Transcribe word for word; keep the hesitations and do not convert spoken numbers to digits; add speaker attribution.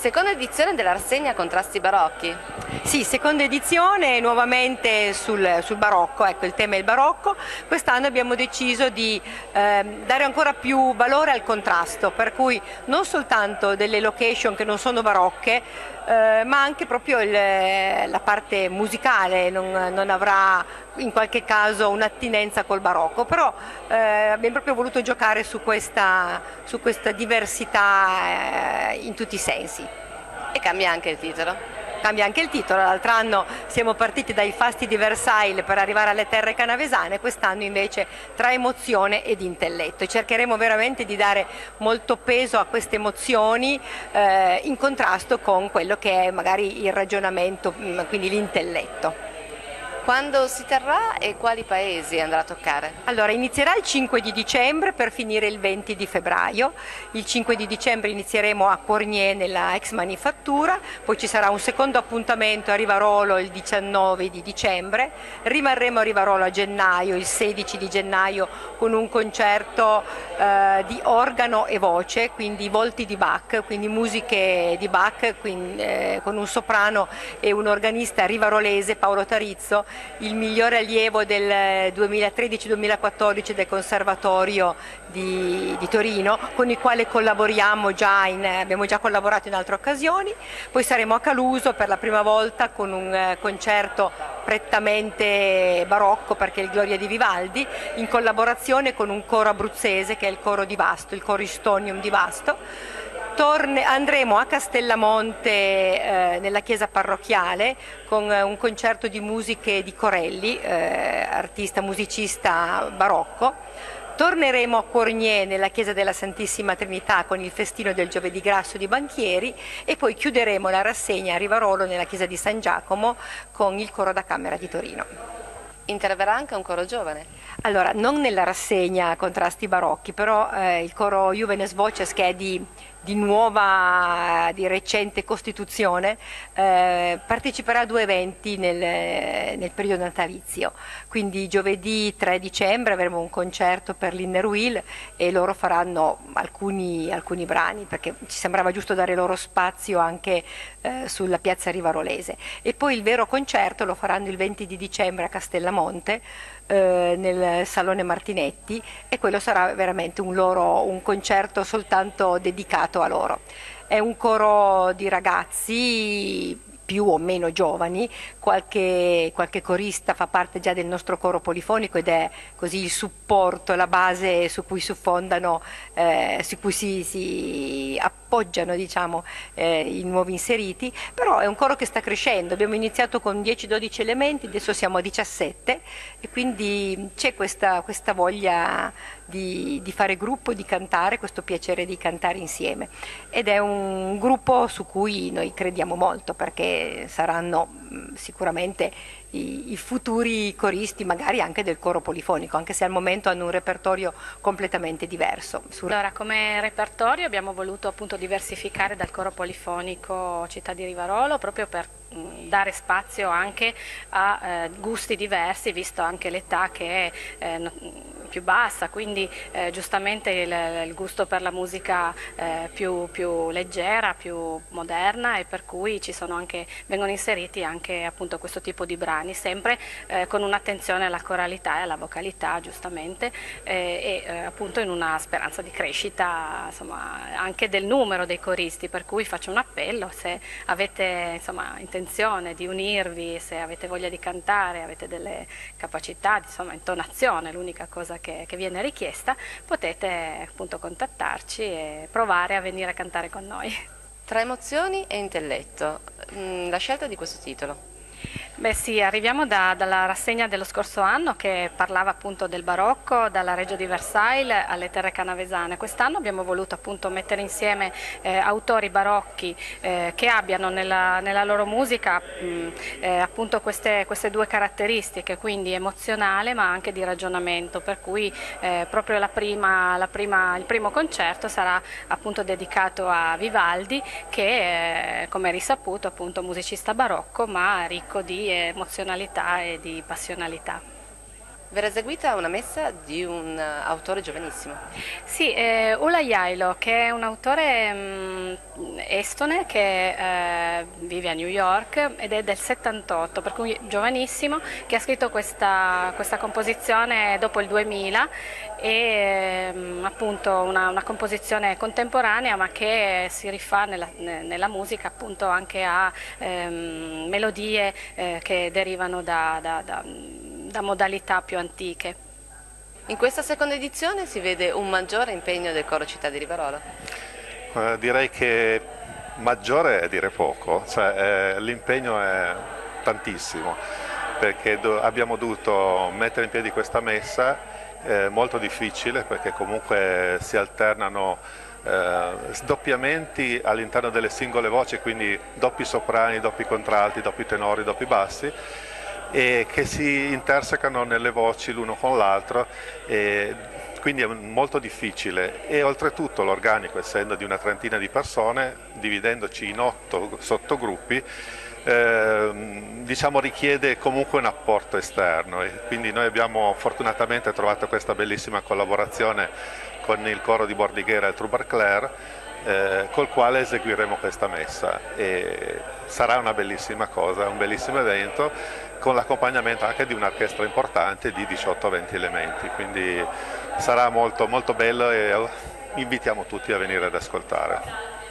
Speaker 1: Seconda edizione della rassegna Contrasti barocchi.
Speaker 2: Sì, seconda edizione, nuovamente sul, sul barocco, ecco, il tema è il barocco. Quest'anno abbiamo deciso di eh, dare ancora più valore al contrasto, per cui non soltanto delle location che non sono barocche, eh, ma anche proprio il, la parte musicale non, non avrà in qualche caso un'attinenza col barocco, però eh, abbiamo proprio voluto giocare su questa, su questa diversità eh, in tutti i sensi.
Speaker 1: E cambia anche il titolo.
Speaker 2: Cambia anche il titolo, l'altro anno siamo partiti dai fasti di Versailles per arrivare alle terre canavesane, quest'anno invece tra emozione ed intelletto, e cercheremo veramente di dare molto peso a queste emozioni eh, in contrasto con quello che è magari il ragionamento, quindi l'intelletto.
Speaker 1: Quando si terrà e quali paesi andrà a toccare?
Speaker 2: Allora, inizierà il cinque di dicembre per finire il venti di febbraio. Il cinque di dicembre inizieremo a Cournier nella ex manifattura, poi ci sarà un secondo appuntamento a Rivarolo il diciannove di dicembre, rimarremo a Rivarolo a gennaio, il sedici di gennaio, con un concerto eh, di organo e voce, quindi volti di Bach, quindi musiche di Bach, quindi, eh, con un soprano e un organista rivarolese, Paolo Tarizzo, il migliore allievo del duemilatredici duemilaquattordici del Conservatorio di, di Torino, con il quale collaboriamo già in, abbiamo già collaborato in altre occasioni. Poi saremo a Caluso per la prima volta con un concerto prettamente barocco, perché è il Gloria di Vivaldi, in collaborazione con un coro abruzzese che è il coro di Vasto, il coro Istonium di Vasto. Torne, andremo a Castellamonte eh, nella chiesa parrocchiale con eh, un concerto di musiche di Corelli, eh, artista musicista barocco. Torneremo a Cournier nella chiesa della Santissima Trinità con il festino del Giovedì Grasso di Banchieri, e poi chiuderemo la rassegna a Rivarolo nella chiesa di San Giacomo con il coro da camera di Torino.
Speaker 1: Interverrà anche un coro giovane?
Speaker 2: Allora, non nella rassegna Contrasti barocchi, però eh, il coro Juvenes Voces, che è di, di nuova, di recente costituzione, eh, parteciperà a due eventi nel, nel periodo natalizio. Quindi giovedì tre dicembre avremo un concerto per l'Inner Wheel e loro faranno alcuni, alcuni brani, perché ci sembrava giusto dare loro spazio anche eh, sulla piazza rivarolese. E poi il vero concerto lo faranno il venti di dicembre a Castellamonte, eh, nel Salone Martinetti, e quello sarà veramente un, loro, un concerto soltanto dedicato a loro. È un coro di ragazzi più o meno giovani, qualche, qualche corista fa parte già del nostro coro polifonico ed è così il supporto, la base su cui si fondano, eh, su cui si, si appoggiano, diciamo, eh, i nuovi inseriti, però è un coro che sta crescendo. Abbiamo iniziato con dieci dodici elementi, adesso siamo a diciassette, e quindi c'è questa, questa voglia di, di fare gruppo, di cantare, questo piacere di cantare insieme, ed è un gruppo su cui noi crediamo molto, perché saranno mh, sicuramente i, i futuri coristi, magari anche del coro polifonico, anche se al momento hanno un repertorio completamente diverso.
Speaker 3: Allora, come repertorio abbiamo voluto appunto diversificare dal coro polifonico Città di Rivarolo, proprio per mh, dare spazio anche a eh, gusti diversi, visto anche l'età che è eh, più bassa, quindi eh, giustamente il, il gusto per la musica eh, più, più leggera, più moderna, e per cui ci sono anche, vengono inseriti anche appunto questo tipo di brani, sempre eh, con un'attenzione alla coralità e alla vocalità, giustamente, eh, e eh, appunto in una speranza di crescita, insomma, anche del numero dei coristi, per cui faccio un appello: se avete, insomma, intenzione di unirvi, se avete voglia di cantare, avete delle capacità, insomma, intonazione, l'unica cosa che, che viene richiesta, potete appunto contattarci e provare a venire a cantare con noi.
Speaker 1: Tra emozioni e intelletto, la scelta di questo titolo?
Speaker 3: Beh sì, arriviamo da, dalla rassegna dello scorso anno che parlava appunto del barocco, dalla Reggio di Versailles alle terre canavesane. Quest'anno abbiamo voluto appunto mettere insieme eh, autori barocchi eh, che abbiano nella, nella loro musica mh, eh, appunto queste, queste due caratteristiche, quindi emozionale ma anche di ragionamento, per cui eh, proprio la prima, la prima, il primo concerto sarà appunto dedicato a Vivaldi, che eh, come è risaputo appunto musicista barocco ma ricco di emozionalità e di passionalità.
Speaker 1: Verrà eseguita una messa di un autore giovanissimo.
Speaker 3: Sì, eh, Ula Yailo, che è un autore mh, estone che eh, vive a New York ed è del settantotto, per cui giovanissimo, che ha scritto questa, questa composizione dopo il duemila, e mh, appunto una, una composizione contemporanea ma che si rifà nella, nella musica appunto anche a ehm, melodie eh, che derivano da, da, da da modalità più antiche.
Speaker 1: In questa seconda edizione si vede un maggiore impegno del coro Città di Rivarolo?
Speaker 4: Eh, direi che maggiore è dire poco, cioè, eh, l'impegno è tantissimo, perché do- abbiamo dovuto mettere in piedi questa messa, eh, molto difficile perché comunque si alternano eh, sdoppiamenti all'interno delle singole voci, quindi doppi soprani, doppi contralti, doppi tenori, doppi bassi, e che si intersecano nelle voci l'uno con l'altro, quindi è molto difficile, e oltretutto l'organico, essendo di una trentina di persone, dividendoci in otto sottogruppi, eh, diciamo richiede comunque un apporto esterno, e quindi noi abbiamo fortunatamente trovato questa bellissima collaborazione con il coro di Bordighera e il Troubar Clair, eh, col quale eseguiremo questa messa, e sarà una bellissima cosa, un bellissimo evento, con l'accompagnamento anche di un'orchestra importante di diciotto venti elementi, quindi sarà molto, molto bello e invitiamo tutti a venire ad ascoltare.